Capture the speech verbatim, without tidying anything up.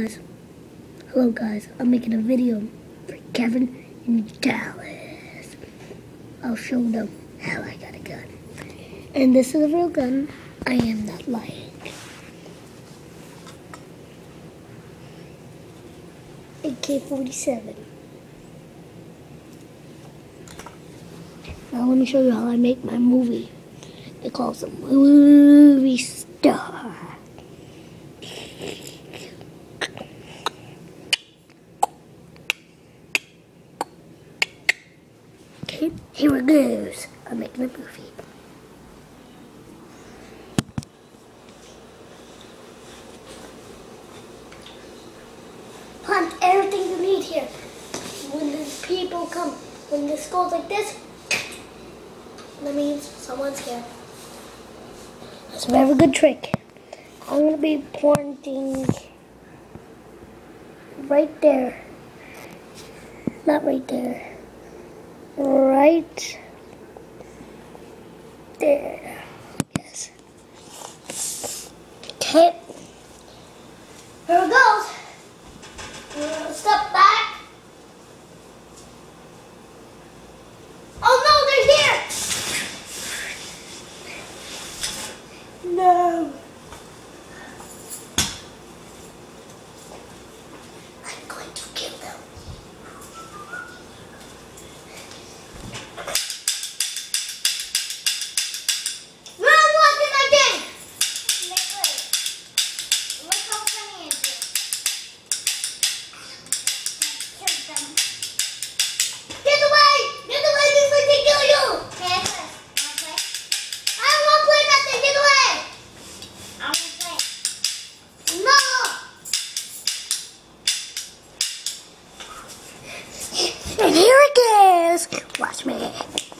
Guys, hello guys, I'm making a video for Kevin and Dallas. I'll show them how I got a gun. And this is a real gun. I am not lying. A K forty-seven. Now let me show you how I make my movie. It calls a movie star. Okay, here it goes. I'm making a movie. Hunt everything you need here. When the people come, when this goes like this, that means someone's here. That's a very good trick. I'm going to be pointing right there. Not right there. Right there. Yes. Okay. Here it goes. We're going to step back. Oh no, they're here! No. I'm going to kill them. And here it is. Watch me.